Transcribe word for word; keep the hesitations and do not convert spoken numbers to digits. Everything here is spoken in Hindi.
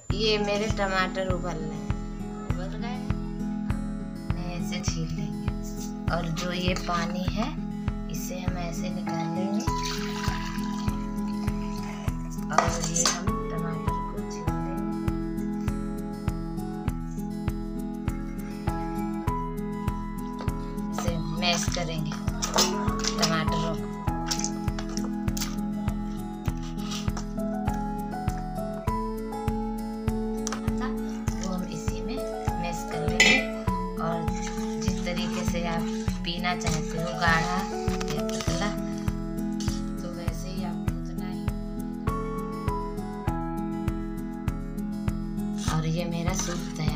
ये मेरे टमाटर उबल रहे हैं, उबल गए हैं, मैं ऐसे छील लेंगे। और जो ये पानी है इसे हम ऐसे निकाल लेंगे और ये हम टमाटर को छील लेंगे। इसे मैश करेंगे टमाटरों को। से आप पीना चाहते हो गाढ़ा या पतला, तो वैसे ही आपको उतना ही। और ये मेरा सूप तैयार